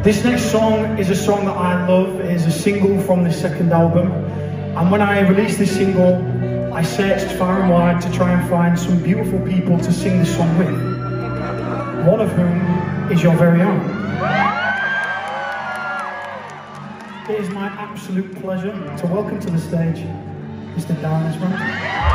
This next song is a song that I love. It is a single from the second album. And when I released this single, I searched far and wide to try and find some beautiful people to sing this song with. One of whom is your very own. It is my absolute pleasure to welcome to the stage Mr. Darren Esmond.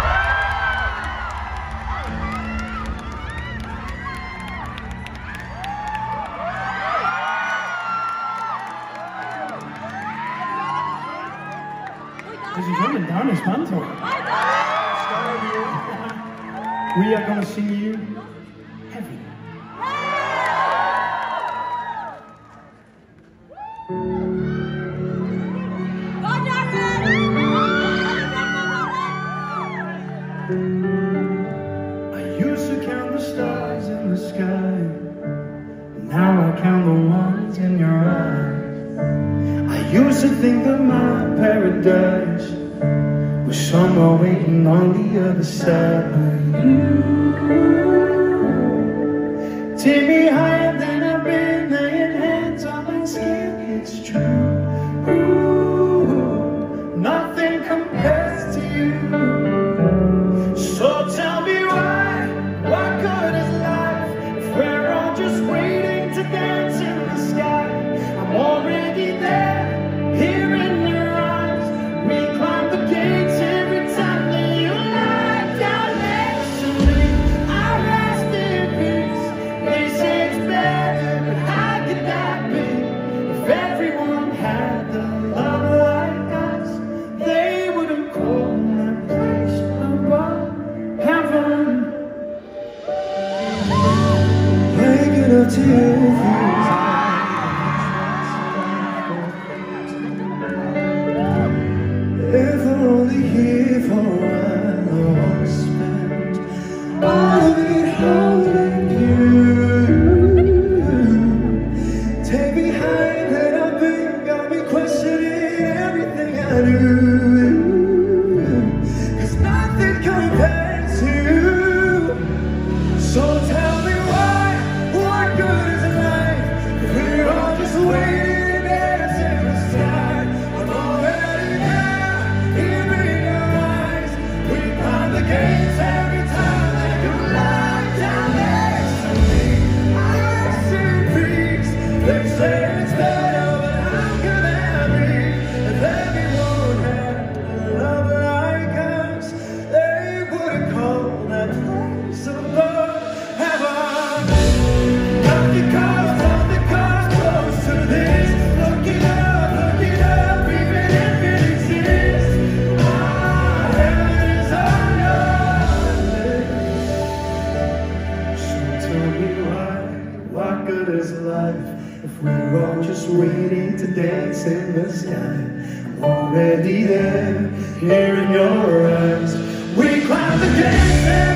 Ladies and gentlemen, Darren Esmond. We are going to sing you Heavy. I used to count the stars in the sky, now I count the ones in your eyes. I used to think that my paradise was somewhere waiting on the other side. Take me higher than I've been, laying hands on my skin, it's true. Ooh, nothing compares to you. So tell me why, what good is life if we're all just waiting to dance in the sky? I'm already there, here in your eyes. We climb the gates every time that you lie down next to me. I rest in peace. They say it's better, but how could that be? If everyone had the love like us, they wouldn't call that place above heaven. Make it up to you. If we're only here for a while, I'll spend all of it holding you. Take me higher than I've been, got me questioning everything I do. 'Cause nothing compares to you. So tell me why, what good is life if we're all just waiting to dance in the sky? I'm already there, here in your eyes. We climb the gates every time that you lie down next to me. I rest in peace. They say it's better, but how could that be? If everyone had a love like us, they wouldn't call that place above heaven. Nothing comes close to this. Look it up, even if it exists. Heaven is unknown. So tell me why, what good is life if we're all just waiting to dance in the sky? I'm already there, here in your eyes. We climb the gates.